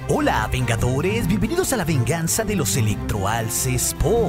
Hola, Vengadores, bienvenidos a la venganza de los electroalces Pop.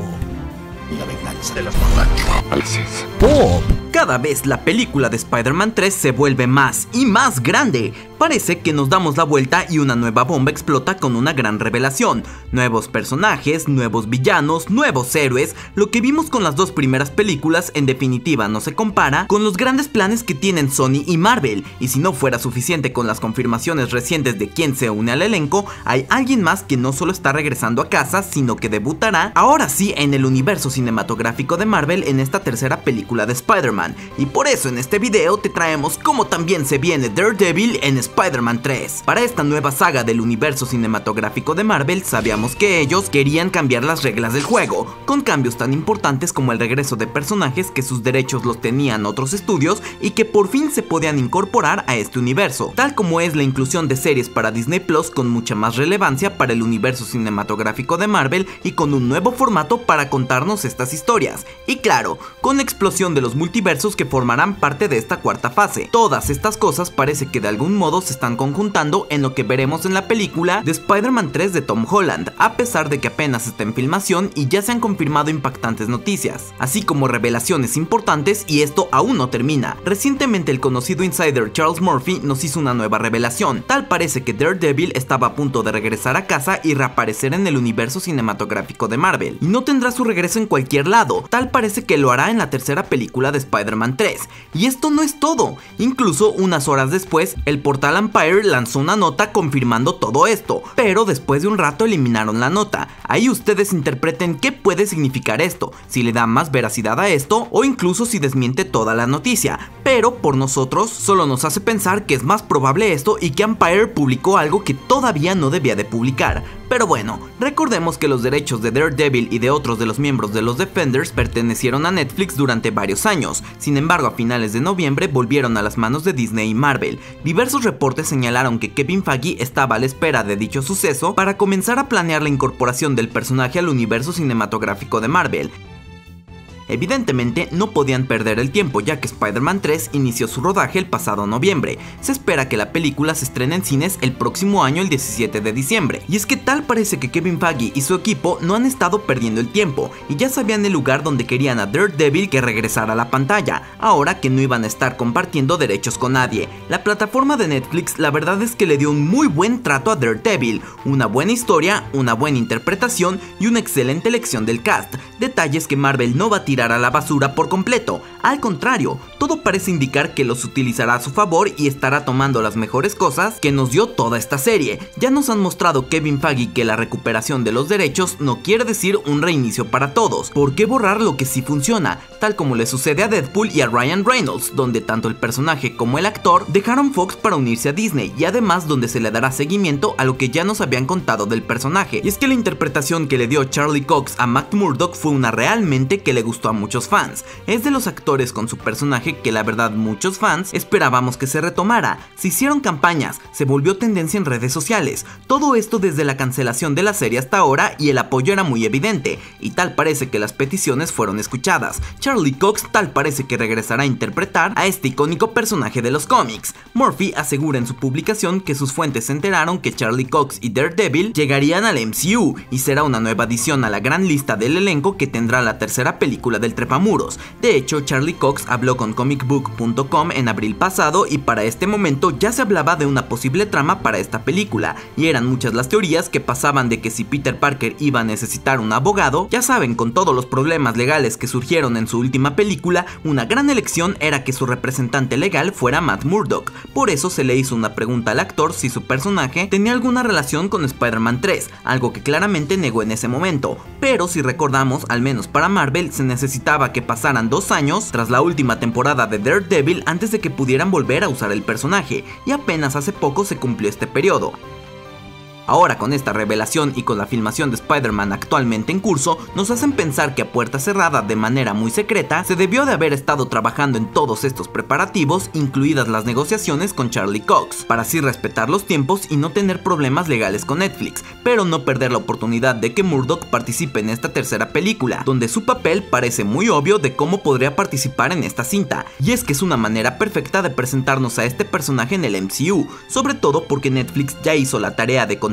La venganza de los electroalces Pop. Cada vez la película de Spider-Man 3 se vuelve más y más grande. Parece que nos damos la vuelta y una nueva bomba explota con una gran revelación. Nuevos personajes, nuevos villanos, nuevos héroes. Lo que vimos con las dos primeras películas en definitiva no se compara con los grandes planes que tienen Sony y Marvel. Y si no fuera suficiente con las confirmaciones recientes de quién se une al elenco, hay alguien más que no solo está regresando a casa, sino que debutará ahora sí en el universo cinematográfico de Marvel en esta tercera película de Spider-Man. Y por eso en este video te traemos cómo también se viene Daredevil en Spider-Man 3. Para esta nueva saga del universo cinematográfico de Marvel, sabíamos que ellos querían cambiar las reglas del juego, con cambios tan importantes como el regreso de personajes que sus derechos los tenían otros estudios y que por fin se podían incorporar a este universo, tal como es la inclusión de series para Disney Plus con mucha más relevancia para el universo cinematográfico de Marvel y con un nuevo formato para contarnos estas historias. Y claro, con la explosión de los multiversos que formarán parte de esta cuarta fase. Todas estas cosas parece que de algún modo se están conjuntando en lo que veremos en la película de Spider-Man 3 de Tom Holland, a pesar de que apenas está en filmación y ya se han confirmado impactantes noticias, así como revelaciones importantes, y esto aún no termina. Recientemente el conocido insider Charles Murphy nos hizo una nueva revelación. Tal parece que Daredevil estaba a punto de regresar a casa y reaparecer en el universo cinematográfico de Marvel, y no tendrá su regreso en cualquier lado. Tal parece que lo hará en la tercera película de Spider-Man 3. Y esto no es todo. Incluso unas horas después, el portal Empire lanzó una nota confirmando todo esto, pero después de un rato eliminaron la nota. Ahí ustedes interpreten qué puede significar esto, si le da más veracidad a esto o incluso si desmiente toda la noticia. Pero por nosotros solo nos hace pensar que es más probable esto y que Empire publicó algo que todavía no debía de publicar. Pero bueno, recordemos que los derechos de Daredevil y de otros de los miembros de los Defenders pertenecieron a Netflix durante varios años. Sin embargo, a finales de noviembre volvieron a las manos de Disney y Marvel. Diversos reportes señalaron que Kevin Feige estaba a la espera de dicho suceso para comenzar a planear la incorporación del personaje al universo cinematográfico de Marvel. Evidentemente no podían perder el tiempo, ya que Spider-Man 3 inició su rodaje el pasado noviembre. Se espera que la película se estrene en cines el próximo año, el 17 de diciembre. Y es que tal parece que Kevin Feige y su equipo no han estado perdiendo el tiempo, y ya sabían el lugar donde querían a Daredevil que regresara a la pantalla, ahora que no iban a estar compartiendo derechos con nadie. La plataforma de Netflix la verdad es que le dio un muy buen trato a Daredevil, una buena historia, una buena interpretación y una excelente elección del cast, detalles que Marvel no va a tirar a la basura por completo. Al contrario, todo parece indicar que los utilizará a su favor y estará tomando las mejores cosas que nos dio toda esta serie. Ya nos han mostrado Kevin Feige que la recuperación de los derechos no quiere decir un reinicio para todos. ¿Por qué borrar lo que sí funciona? Tal como le sucede a Deadpool y a Ryan Reynolds, donde tanto el personaje como el actor dejaron Fox para unirse a Disney, y además donde se le dará seguimiento a lo que ya nos habían contado del personaje. Y es que la interpretación que le dio Charlie Cox a Matt Murdock fue una realmente que le gustó a muchos fans. Es de los actores con su personaje que la verdad muchos fans esperábamos que se retomara. Se hicieron campañas, se volvió tendencia en redes sociales. Todo esto desde la cancelación de la serie hasta ahora, y el apoyo era muy evidente, y tal parece que las peticiones fueron escuchadas. Charlie Cox tal parece que regresará a interpretar a este icónico personaje de los cómics. Murphy asegura en su publicación que sus fuentes se enteraron que Charlie Cox y Daredevil llegarían al MCU y será una nueva adición a la gran lista del elenco que tendrá la tercera película del trepamuros. De hecho, Charlie Cox habló con comicbook.com en abril pasado, y para este momento ya se hablaba de una posible trama para esta película, y eran muchas las teorías que pasaban de que si Peter Parker iba a necesitar un abogado. Ya saben, con todos los problemas legales que surgieron en su última película, una gran elección era que su representante legal fuera Matt Murdock. Por eso se le hizo una pregunta al actor si su personaje tenía alguna relación con Spider-Man 3, algo que claramente negó en ese momento. Pero si recordamos, al menos para Marvel se necesitaba que pasaran 2 años tras la última temporada de Daredevil antes de que pudieran volver a usar el personaje, y apenas hace poco se cumplió este periodo. Ahora, con esta revelación y con la filmación de Spider-Man actualmente en curso, nos hacen pensar que a puerta cerrada, de manera muy secreta, se debió de haber estado trabajando en todos estos preparativos, incluidas las negociaciones con Charlie Cox, para así respetar los tiempos y no tener problemas legales con Netflix, pero no perder la oportunidad de que Murdock participe en esta tercera película, donde su papel parece muy obvio de cómo podría participar en esta cinta, y es que es una manera perfecta de presentarnos a este personaje en el MCU, sobre todo porque Netflix ya hizo la tarea de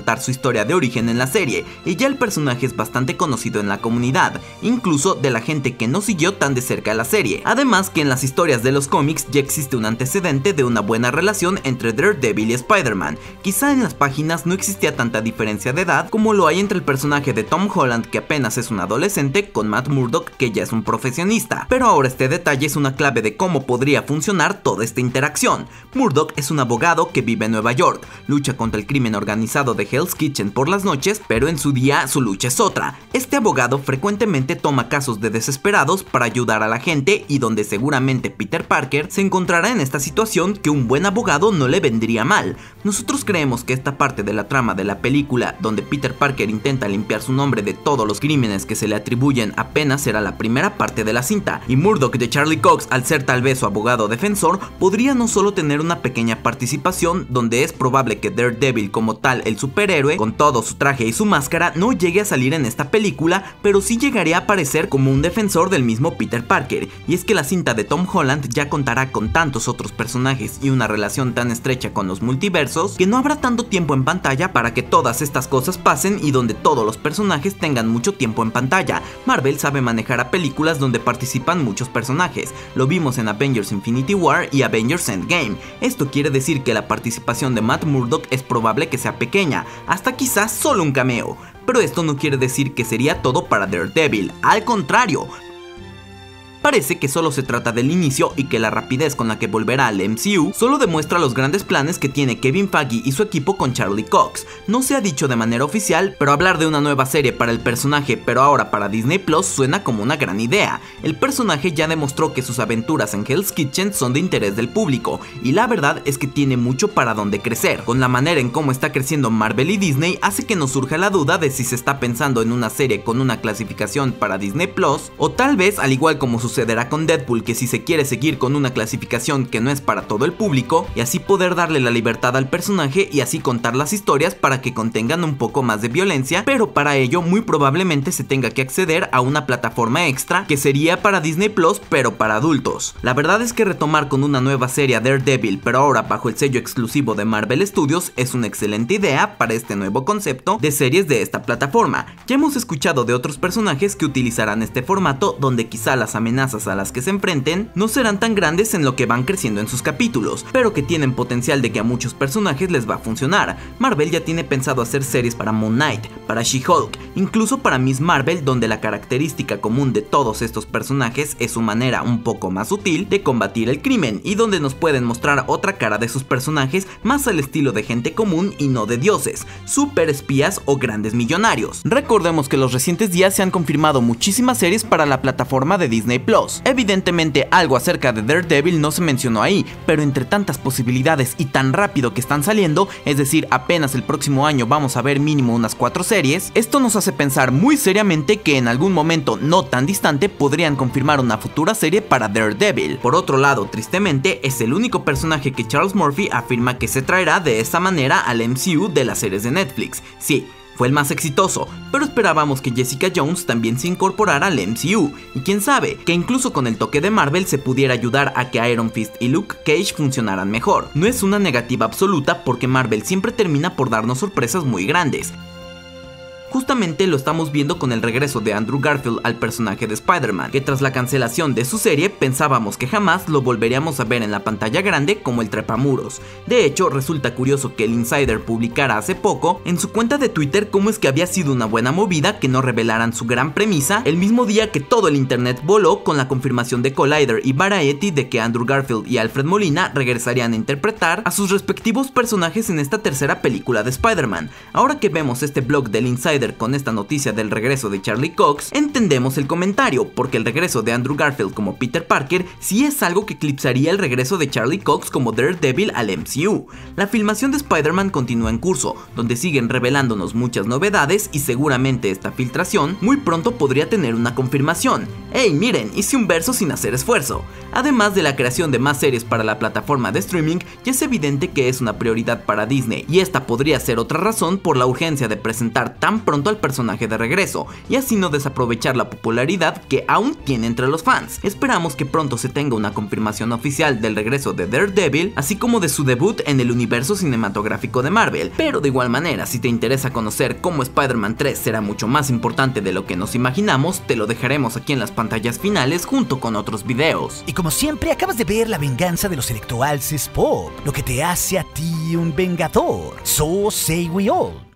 contar su historia de origen en la serie, y ya el personaje es bastante conocido en la comunidad, incluso de la gente que no siguió tan de cerca la serie. Además que en las historias de los cómics ya existe un antecedente de una buena relación entre Daredevil y Spider-Man. Quizá en las páginas no existía tanta diferencia de edad como lo hay entre el personaje de Tom Holland, que apenas es un adolescente, con Matt Murdock, que ya es un profesionista. Pero ahora este detalle es una clave de cómo podría funcionar toda esta interacción. Murdock es un abogado que vive en Nueva York, lucha contra el crimen organizado de Hell's Kitchen por las noches, pero en su día su lucha es otra. Este abogado frecuentemente toma casos de desesperados para ayudar a la gente, y donde seguramente Peter Parker se encontrará en esta situación que un buen abogado no le vendría mal. Nosotros creemos que esta parte de la trama de la película, donde Peter Parker intenta limpiar su nombre de todos los crímenes que se le atribuyen, apenas será la primera parte de la cinta, y Murdock de Charlie Cox, al ser tal vez su abogado defensor, podría no solo tener una pequeña participación, donde es probable que Daredevil como tal, el superhéroe, con todo su traje y su máscara, no llegue a salir en esta película, pero sí llegaría a aparecer como un defensor del mismo Peter Parker. Y es que la cinta de Tom Holland ya contará con tantos otros personajes y una relación tan estrecha con los multiversos, que no habrá tanto tiempo en pantalla para que todas estas cosas pasen y donde todos los personajes tengan mucho tiempo en pantalla. Marvel sabe manejar a películas donde participan muchos personajes, lo vimos en Avengers Infinity War y Avengers Endgame. Esto quiere decir que la participación de Matt Murdock es probable que sea pequeña, hasta quizás solo un cameo. Pero esto no quiere decir que sería todo para Daredevil, al contrario. Parece que solo se trata del inicio y que la rapidez con la que volverá al MCU solo demuestra los grandes planes que tiene Kevin Feige y su equipo con Charlie Cox. No se ha dicho de manera oficial, pero hablar de una nueva serie para el personaje, pero ahora para Disney Plus, suena como una gran idea. El personaje ya demostró que sus aventuras en Hell's Kitchen son de interés del público, y la verdad es que tiene mucho para donde crecer. Con la manera en cómo está creciendo Marvel y Disney, hace que nos surja la duda de si se está pensando en una serie con una clasificación para Disney Plus, o tal vez, al igual como sucederá con Deadpool, que si se quiere seguir con una clasificación que no es para todo el público, y así poder darle la libertad al personaje y así contar las historias para que contengan un poco más de violencia, pero para ello muy probablemente se tenga que acceder a una plataforma extra que sería para Disney Plus, pero para adultos. La verdad es que retomar con una nueva serie a Daredevil, pero ahora bajo el sello exclusivo de Marvel Studios, es una excelente idea para este nuevo concepto de series de esta plataforma. Ya hemos escuchado de otros personajes que utilizarán este formato, donde quizá las amenazas a las que se enfrenten no serán tan grandes en lo que van creciendo en sus capítulos, pero que tienen potencial de que a muchos personajes les va a funcionar. Marvel ya tiene pensado hacer series para Moon Knight, para She-Hulk, incluso para Miss Marvel, donde la característica común de todos estos personajes es su manera un poco más sutil de combatir el crimen, y donde nos pueden mostrar otra cara de sus personajes más al estilo de gente común y no de dioses, super espías o grandes millonarios. Recordemos que los recientes días se han confirmado muchísimas series para la plataforma de Disney Plus. Evidentemente algo acerca de Daredevil no se mencionó ahí, pero entre tantas posibilidades y tan rápido que están saliendo, es decir, apenas el próximo año vamos a ver mínimo unas 4 series, esto nos hace pensar muy seriamente que en algún momento no tan distante podrían confirmar una futura serie para Daredevil. Por otro lado, tristemente, es el único personaje que Charles Murphy afirma que se traerá de esta manera al MCU de las series de Netflix. Sí, fue el más exitoso, pero esperábamos que Jessica Jones también se incorporara al MCU, y quién sabe, que incluso con el toque de Marvel se pudiera ayudar a que Iron Fist y Luke Cage funcionaran mejor. No es una negativa absoluta, porque Marvel siempre termina por darnos sorpresas muy grandes. Justamente lo estamos viendo con el regreso de Andrew Garfield al personaje de Spider-Man, que tras la cancelación de su serie pensábamos que jamás lo volveríamos a ver en la pantalla grande como el trepamuros. De hecho, resulta curioso que el Insider publicara hace poco en su cuenta de Twitter cómo es que había sido una buena movida que no revelaran su gran premisa el mismo día que todo el internet voló con la confirmación de Collider y Variety de que Andrew Garfield y Alfred Molina regresarían a interpretar a sus respectivos personajes en esta tercera película de Spider-Man. Ahora que vemos este blog del Insider con esta noticia del regreso de Charlie Cox, entendemos el comentario, porque el regreso de Andrew Garfield como Peter Parker sí es algo que eclipsaría el regreso de Charlie Cox como Daredevil al MCU. La filmación de Spider-Man continúa en curso, donde siguen revelándonos muchas novedades y seguramente esta filtración muy pronto podría tener una confirmación. ¡Hey, miren! Hice un verso sin hacer esfuerzo. Además de la creación de más series para la plataforma de streaming, ya es evidente que es una prioridad para Disney, y esta podría ser otra razón por la urgencia de presentar tan pronto pronto al personaje de regreso, y así no desaprovechar la popularidad que aún tiene entre los fans. Esperamos que pronto se tenga una confirmación oficial del regreso de Daredevil, así como de su debut en el universo cinematográfico de Marvel, pero de igual manera, si te interesa conocer cómo Spider-Man 3 será mucho más importante de lo que nos imaginamos, te lo dejaremos aquí en las pantallas finales junto con otros videos. Y como siempre, acabas de ver La venganza de los electroalces pop, lo que te hace a ti un vengador. So say we all.